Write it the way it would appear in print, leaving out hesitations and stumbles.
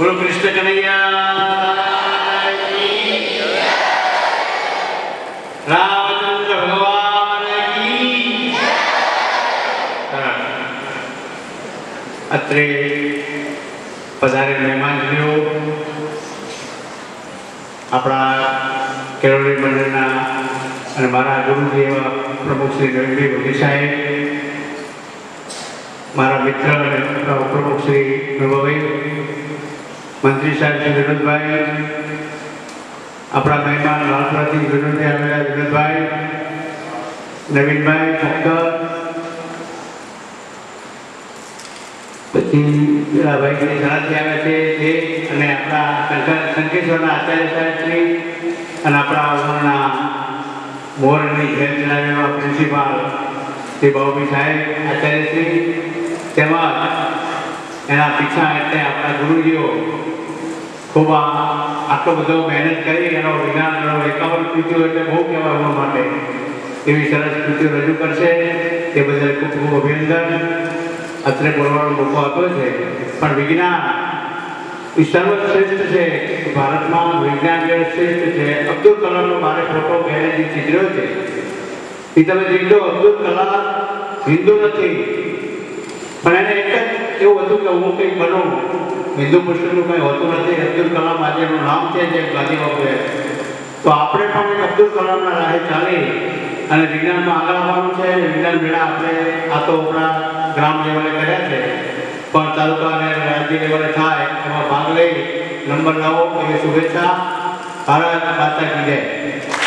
બોલો કૃષ્ણ કનૈયા રામચંદ્ર ભગવાન કી અત્રે પધારે મહેમાનજીઓ, આપણા કેળવણી મંડળના અને મારા ગુરુજી એવા પ્રમુખ શ્રી નવીનભાઈ ભગી સાહેબ, મારા મિત્ર અને ઉપપ્રમુખ શ્રી નવાભાઈ, મંત્રી સાહેબ શ્રી વિનોદભાઈ, આપણા મહેમાન લાલપુરાથી વિનોદભાઈ આવેલા વિનોદભાઈ, નવીનભાઈ ફક્કર, પછી પેલા ભાઈ ઘણાથી આવ્યા છે તે, અને આપણા શંકેશ્વરના આચાર્ય સાહેબ શ્રી, અને આપણા ઉમરના મોરની ઘેર ચલાવેલા પ્રિન્સિપાલ શ્રી બાબુભાઈ સાહેબ આચાર્ય શ્રી, તેમજ એના પીછા એટલે આપણા ગુરુજીઓ ખૂબ આટલો બધો મહેનત કરી એનો વિજ્ઞાનનો 51 કૃતિઓ એટલે બહુ કહેવાય એના માટે એવી સરસ કૃતિઓ રજૂ કરશે, તે બદલ ખૂબ ખૂબ અભિનંદન. અત્રે બોલવાનો મોકો આપ્યો છે, પણ વિજ્ઞાન એ સર્વશ્રેષ્ઠ છે. ભારતમાં વિજ્ઞાન જે શ્રેષ્ઠ છે. અબ્દુલ કલામનો મારે ફોટો પહેલે જે ચિત્ર્યો છે એ તમે જોજો. અબ્દુલ કલામ હિન્દુ નથી, પણ એને એક જ એવું હતું કે હું કંઈક બનું. હિન્દુ મુસ્લિમનું કંઈ હોતું નથી. અબ્દુલ કલામ આજે એનું નામ છે જે ગાંધી બાપુએ. તો આપણે પણ એક અબ્દુલ કલામના રાહે ચાલી અને વિજ્ઞાનમાં આગળ આવવાનું છે. વિજ્ઞાન મેળા આપણે આ તો આપણા ગ્રામ લેવલે કર્યા છે, પણ તાલુકા અને રાજ્ય લેવલે થાય એમાં ભાગ લઈ નંબર લાવો એવી શુભેચ્છા. ભારત માતા કી જય.